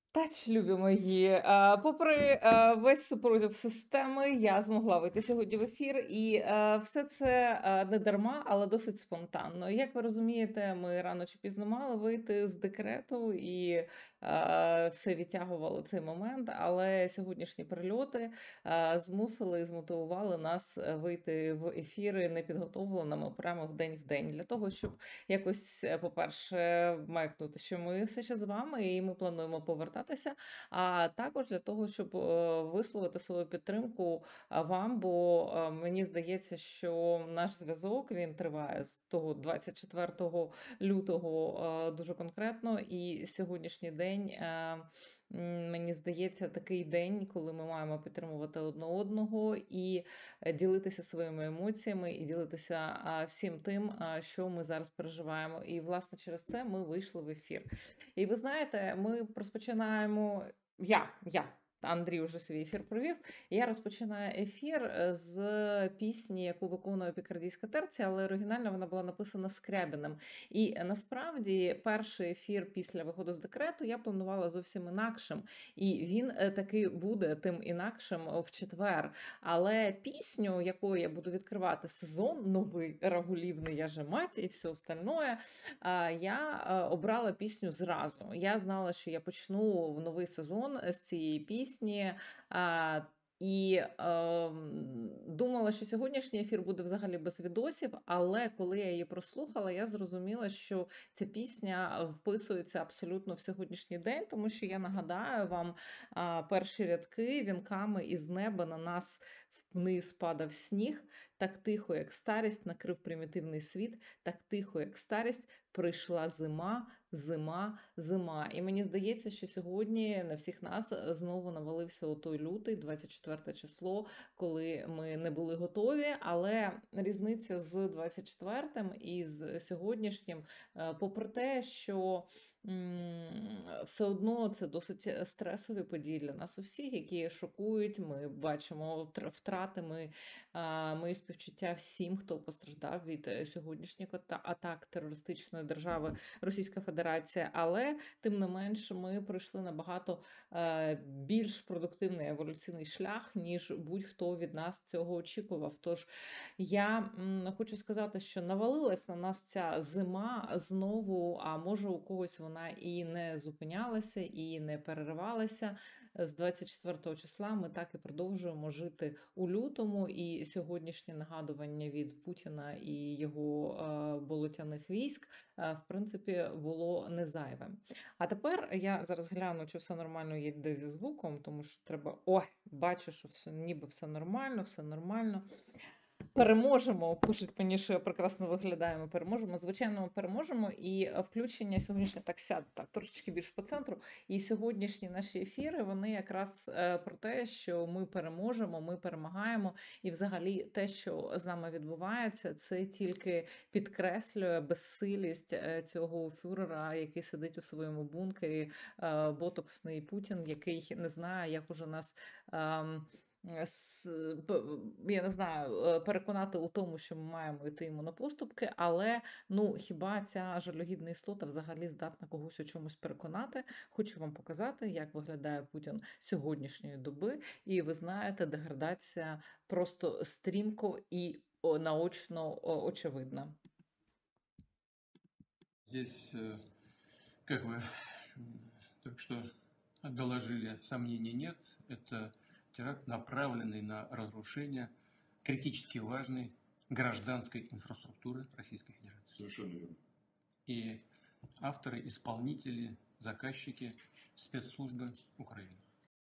Тач, любі мої, попри весь супротив системи, я змогла вийти сьогодні в ефір, і все це не дарма, але досить спонтанно. Як ви розумієте, ми рано чи пізно мали вийти з декрету і все відтягувало цей момент. Але сьогоднішні прильоти змусили і змотивували нас вийти в ефіри непідготовленими прямо в день для того, щоб якось, по-перше, маякнути, що ми все ще з вами, і ми плануємо повертатися. А також для того, щоб висловити свою підтримку вам, бо мені здається, що наш зв'язок він триває з того 24 лютого дуже конкретно, і сьогоднішній день. Мені здається, такий день, коли ми маємо підтримувати одне одного і ділитися своїми емоціями, і ділитися всім тим, що ми зараз переживаємо. І, власне, через це ми вийшли в ефір. І ви знаєте, ми розпочинаємо. Я. Андрій вже свій ефір провів. Я розпочинаю ефір з пісні, яку виконує Пікардійська терція, але оригінально вона була написана Скрябіним. І насправді перший ефір після виходу з декрету я планувала зовсім інакшим. І він таки буде тим інакшим в четвер. Але пісню, якою я буду відкривати сезон, новий регулівний «Я же мать» і все остальное, я обрала пісню зразу. Я знала, що я почну в новий сезон з цієї пісні. І думала, що сьогоднішній ефір буде взагалі без відосів, але коли я її прослухала, я зрозуміла, що ця пісня вписується абсолютно в сьогоднішній день, тому що я нагадаю вам перші рядки: вінками із неба на нас вниз падав сніг, так тихо, як старість, накрив примітивний світ, так тихо, як старість, прийшла зима, зима, зима. І мені здається, що сьогодні на всіх нас знову навалився отой лютий, 24 число, коли ми не були готові, але різниця з 24-м і з сьогоднішнім, попри те, що все одно це досить стресові події для нас усіх, які шокують. Ми бачимо втрати, мої співчуття всім, хто постраждав від сьогоднішніх атак терористичної держави Російська Федерація. Але тим не менш ми пройшли набагато більш продуктивний еволюційний шлях, ніж будь-хто від нас цього очікував. Тож я хочу сказати, що навалилась на нас ця зима знову, а може у когось вона і не зупинялася, і не переривалася. З 24 числа ми так і продовжуємо жити у лютому, і сьогоднішнє нагадування від Путіна і його болотяних військ, в принципі, було не зайвим. А тепер я зараз гляну, чи все нормально є зі звуком, тому що треба... Ой, бачу, що все, ніби все нормально, все нормально. Переможемо, пишуть мені, що я прекрасно виглядаю, ми переможемо. Звичайно, ми переможемо. І включення сьогоднішнє так сяду, так, трошечки більш по центру. І сьогоднішні наші ефіри, вони якраз про те, що ми переможемо, ми перемагаємо. І взагалі те, що з нами відбувається, це тільки підкреслює безсилість цього фюрера, який сидить у своєму бункері, ботоксний Путін, який не знає, як уже нас... Я не знаю, переконати у тому, що ми маємо йти йому на поступки, але ну хіба ця жалюгідна істота взагалі здатна когось у чомусь переконати? Хочу вам показати, як виглядає Путін сьогоднішньої доби, і ви знаєте, деградація просто стрімко і наочно очевидна. Здесь, как вы только что доложили, сомнений нет. Это теракт, направленный на разрушение критически важной гражданской инфраструктуры Российской Федерации. Совершенно верно. И авторы, исполнители, заказчики спецслужбы Украины.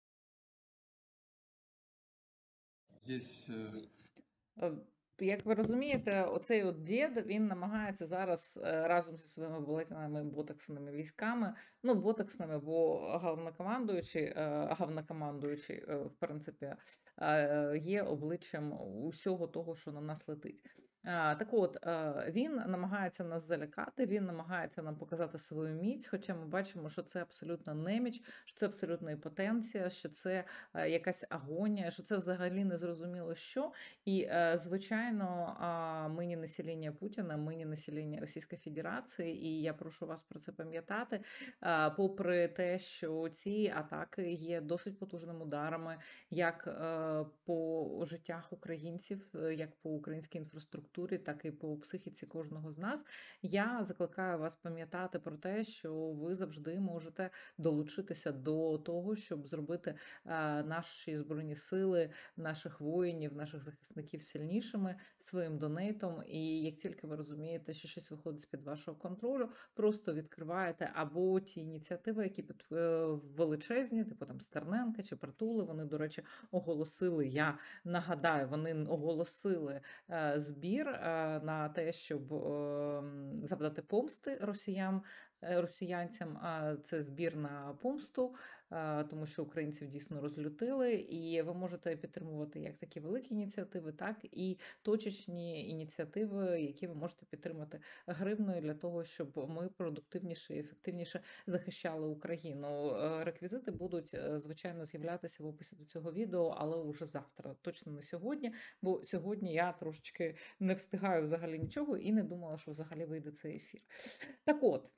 Здесь... Як ви розумієте, оцей от дід, він намагається зараз разом зі своїми болотяними ботоксними військами, ну, ботоксними, бо головнокомандуючий, в принципі, є обличчям усього того, що на нас летить. Так от, він намагається нас залякати, він намагається нам показати свою міць, хоча ми бачимо, що це абсолютно неміч, що це абсолютна імпотенція, що це якась агонія, що це взагалі не зрозуміло що. І, звичайно, ми не населення Путіна, ми не населення Російської Федерації, і я прошу вас про це пам'ятати. Попри те, що ці атаки є досить потужними ударами, як по життях українців, як по українській інфраструктурі, так і по психіці кожного з нас. Я закликаю вас пам'ятати про те, що ви завжди можете долучитися до того, щоб зробити наші збройні сили, наших воїнів, наших захисників сильнішими своїм донейтом. І як тільки ви розумієте, що щось виходить з-під вашого контролю, просто відкриваєте або ті ініціативи, які величезні, типу там Стерненка чи Притули, вони, до речі, оголосили, я нагадаю, вони оголосили збір на те, щоб завдати помсти росіянцям, це збір на помсту, тому що українців дійсно розлютили, і ви можете підтримувати як такі великі ініціативи, так і точечні ініціативи, які ви можете підтримати гривною для того, щоб ми продуктивніше і ефективніше захищали Україну. Реквізити будуть, звичайно, з'являтися в описі до цього відео, але уже завтра, точно не сьогодні, бо сьогодні я трошечки не встигаю взагалі нічого і не думала, що взагалі вийде цей ефір. Так от,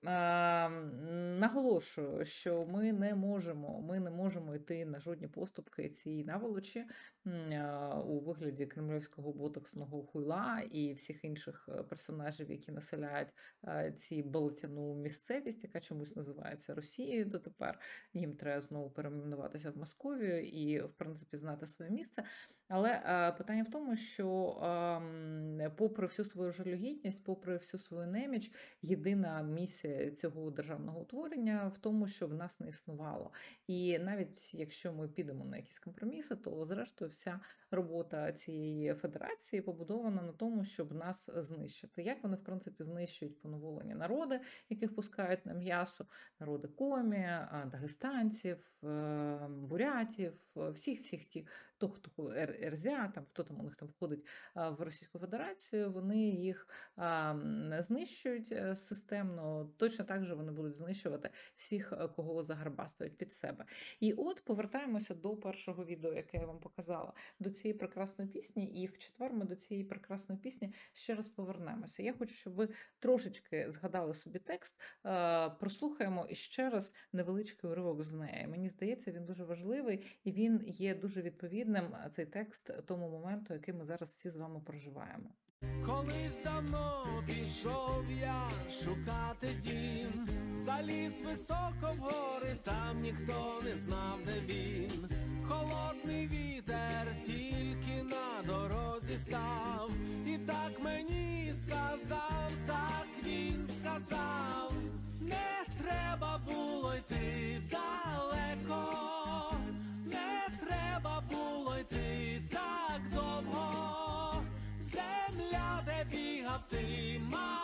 наголошую, що ми не можемо йти на жодні поступки цій наволочі у вигляді кремлівського ботоксного хуйла і всіх інших персонажів, які населяють ці болотяну місцевість, яка чомусь називається Росією дотепер. Їм треба знову перейменуватися в Московію і, в принципі, знати своє місце. Але питання в тому, що попри всю свою жалюгідність, попри всю свою неміч, єдина місія цього державного утворення в тому, щоб нас не існувало. І навіть якщо ми підемо на якісь компроміси, то зрештою вся робота цієї федерації побудована на тому, щоб нас знищити. Як вони, в принципі, знищують поневолені народи, яких пускають на м'ясо, народи комі, дагестанців, бурятів, всіх ті, хто РЗЯ, там хто там у них там входить в Російську Федерацію, вони їх знищують системно. Точно так же вони будуть знищувати всіх, кого загарбастують під себе. І от повертаємося до першого відео, яке я вам показала, до цієї прекрасної пісні, і в четвер ми до цієї прекрасної пісні ще раз повернемося. Я хочу, щоб ви трошечки згадали собі текст, прослухаємо іще раз невеличкий уривок з неї. Мені здається, він дуже важливий, і він є дуже відповідним, цей текст, тому моменту, який ми зараз всі з вами проживаємо. Колись давно пішов я шукати дім, заліз високо в гори, там ніхто не знав, де він. Холодний вітер тільки на дорозі став, і так мені сказав, так він сказав, не треба було йти далеко, не треба було йти так довго, земля, де бігав ти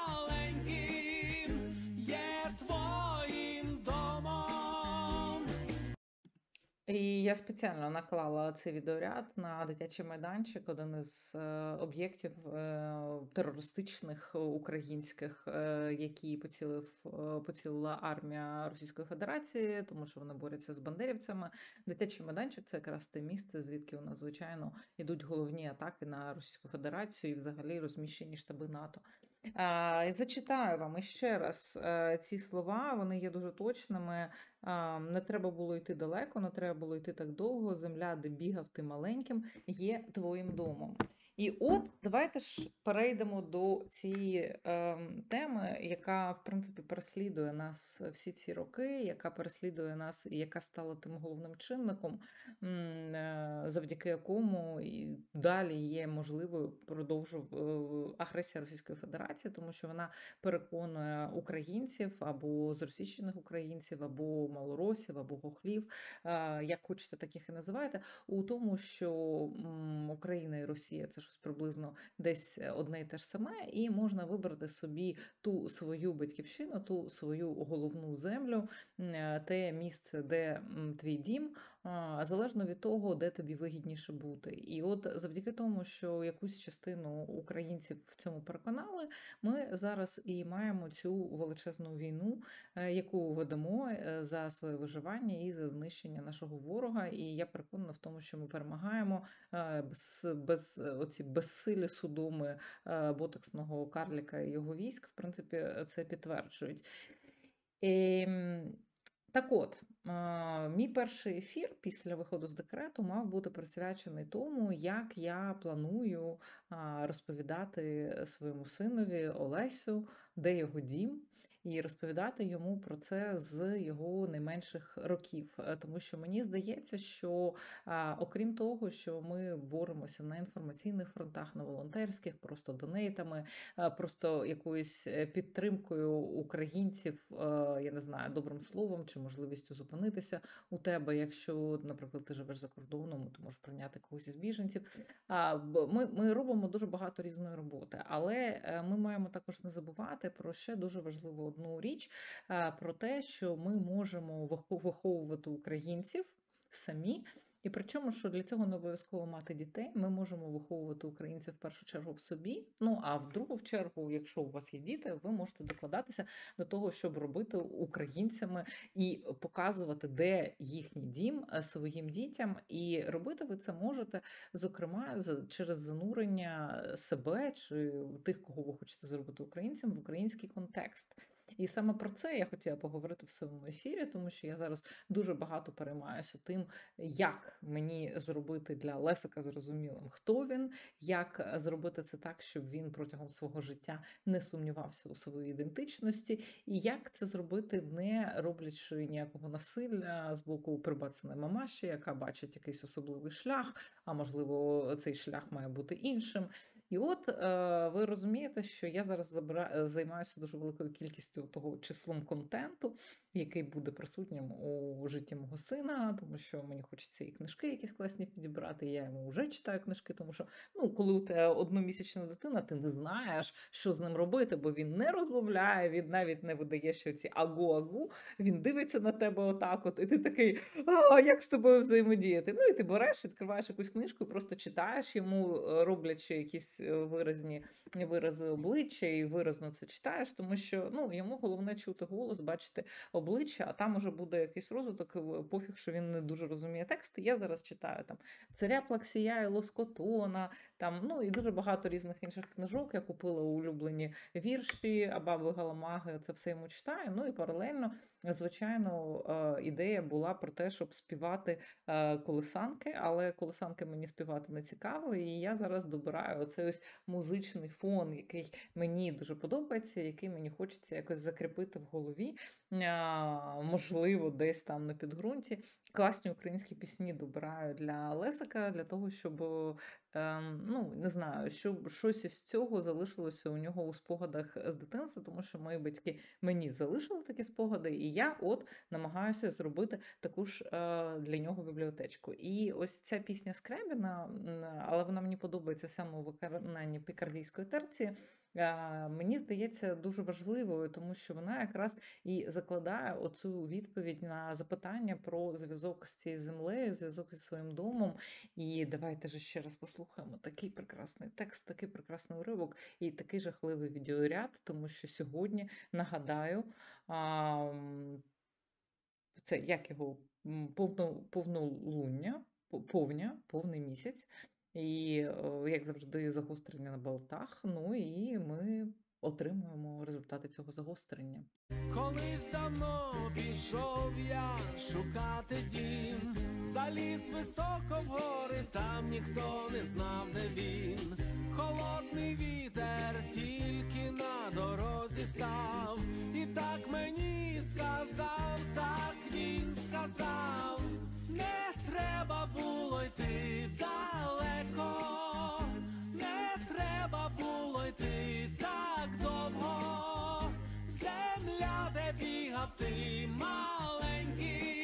маленьким, є твоїм домом. І я спеціально наклала цей відеоряд на дитячий майданчик, один із об'єктів терористичних українських, які поцілила армія Російської Федерації, тому що вони борються з бандерівцями. Дитячий майданчик – це якраз те місце, звідки у нас, звичайно, йдуть головні атаки на Російську Федерацію і взагалі розміщені штаби НАТО. Зачитаю вам іще раз ці слова, вони є дуже точними. Не треба було йти далеко, не треба було йти так довго, земля, де бігав ти маленьким, є твоїм домом. І от давайте ж перейдемо до цієї теми, яка, в принципі, переслідує нас всі ці роки, яка переслідує нас і яка стала тим головним чинником, завдяки якому і далі є можливою агресія Російської Федерації, тому що вона переконує українців або зросійщених українців, або малоросів, або хохлів, як хочете, таких і називайте, у тому, що Україна і Росія – це щось приблизно десь одне і те ж саме, і можна вибрати собі ту свою батьківщину, ту свою головну землю, те місце, де твій дім, залежно від того, де тобі вигідніше бути. І от завдяки тому, що якусь частину українців в цьому переконали, ми зараз і маємо цю величезну війну, яку ведемо за своє виживання і за знищення нашого ворога. І я переконана в тому, що ми перемагаємо без оці безсилі судоми ботоксного карліка і його військ, в принципі, це підтверджують. Так от, мій перший ефір після виходу з декрету мав бути присвячений тому, як я планую розповідати своєму синові Олесю, де його дім, і розповідати йому про це з його найменших років. Тому що мені здається, що окрім того, що ми боремося на інформаційних фронтах, на волонтерських, просто донейтами, просто якоюсь підтримкою українців, я не знаю, добрим словом чи можливістю зупинитися у тебе, якщо, наприклад, ти живеш за кордоном, ти можеш прийняти когось із біженців. Ми робимо дуже багато різної роботи, але ми маємо також не забувати про ще дуже важливу одну річ, про те, що ми можемо виховувати українців самі. І причому, що для цього не обов'язково мати дітей, ми можемо виховувати українців в першу чергу в собі, ну а в другу чергу, якщо у вас є діти, ви можете докладатися до того, щоб робити українцями і показувати, де їхній дім своїм дітям. І робити ви це можете, зокрема, через занурення себе чи тих, кого ви хочете зробити українцям, в український контекст. І саме про це я хотіла поговорити в своєму ефірі, тому що я зараз дуже багато переймаюся тим, як мені зробити для Лесика зрозумілим, хто він, як зробити це так, щоб він протягом свого життя не сумнівався у своїй ідентичності, і як це зробити, не роблячи ніякого насилля з боку прибацаної мамаші, яка бачить якийсь особливий шлях, а можливо цей шлях має бути іншим. І от ви розумієте, що я зараз займаюся дуже великою кількістю того числом контенту, який буде присутнім у житті мого сина, тому що мені хочеться і книжки якісь класні підібрати, я йому вже читаю книжки, тому що, коли у тебе одномісячна дитина, ти не знаєш, що з ним робити, бо він не розмовляє, він навіть не видає ще ці агу-агу, він дивиться на тебе отак от, і ти такий, як з тобою взаємодіяти? Ну і ти береш, відкриваєш якусь книжку і просто читаєш йому, роблячи якісь виразні вирази обличчя і виразно це читаєш, тому що, йому головне чути голос, бачити обличчя, а там уже буде якийсь розвиток, пофіг, що він не дуже розуміє тексти. Я зараз читаю там «Царя Плаксія» і Лоскотона, там, і дуже багато різних інших книжок. Я купила улюблені вірші, Абаби Галамаги, це все йому читаю. І паралельно, звичайно, ідея була про те, щоб співати колисанки, але колисанки мені співати не цікаво, і я зараз добираю оцей ось музичний фон, який мені дуже подобається, який мені хочеться якось закріпити в голові, можливо, десь там на підґрунті. Класні українські пісні добираю для Лесика, для того, щоб, не знаю, щоб щось із цього залишилося у нього у спогадах з дитинства, тому що мої батьки мені залишили такі спогади, і я намагаюся зробити таку ж для нього бібліотечку. І ось ця пісня Скрябіна, але вона мені подобається саме у виконанні пікардійської терції, мені здається дуже важливою, тому що вона якраз і закладає оцю відповідь на запитання про зв'язок з цією землею, зв'язок зі своїм домом. І давайте же ще раз послухаємо такий прекрасний текст, такий прекрасний уривок і такий жахливий відеоряд, тому що сьогодні, нагадаю, це як його повнолуння, повний місяць. І, як завжди, загострення на болтах. І ми отримуємо результати цього загострення. Колись давно пішов я шукати дім, заліз високо в гори, там ніхто не знав, де він. Холодний вітер тільки на дорозі став, і так мені сказав, так він сказав, не треба було йти далеко, не треба було йти так довго, земля, де бігав ти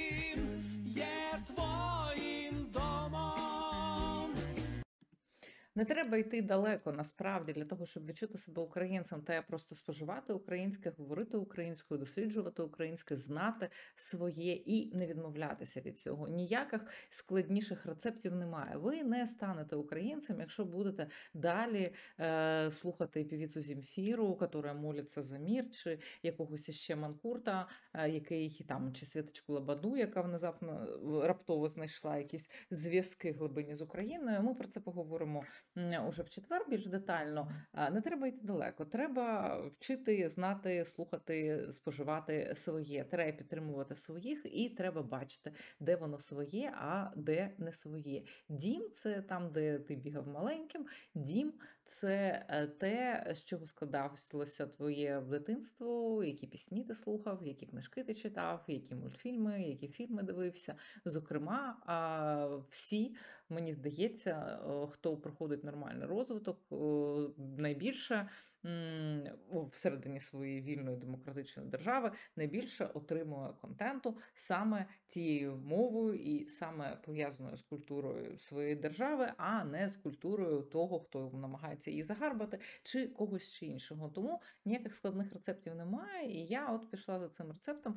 маленьким, є твоїм домом. Не треба йти далеко насправді для того, щоб відчути себе українцем. Треба просто споживати українське, говорити українською, досліджувати українське, знати своє і не відмовлятися від цього. Ніяких складніших рецептів немає. Ви не станете українцем, якщо будете далі слухати певицю Земфіру, яка молиться за мір, чи якогось іще Манкурта, який там, чи Світочку Лободу, яка внезапно раптово знайшла якісь зв'язки глибині з Україною. Ми про це поговоримо уже в четвер більш детально. Не треба йти далеко. Треба вчити, знати, слухати, споживати своє. Треба підтримувати своїх і треба бачити, де воно своє, а де не своє. Дім – це там, де ти бігав маленьким. Дім – це те, з чого складалося твоє дитинство, які пісні ти слухав, які книжки ти читав, які мультфільми, які фільми дивився. Зокрема, всі, мені здається, хто проходить нормальний розвиток, найбільше всередині своєї вільної демократичної держави найбільше отримує контенту саме тією мовою і саме пов'язаною з культурою своєї держави, а не з культурою того, хто намагається її загарбати, чи когось ще іншого. Тому ніяких складних рецептів немає, і я от пішла за цим рецептом.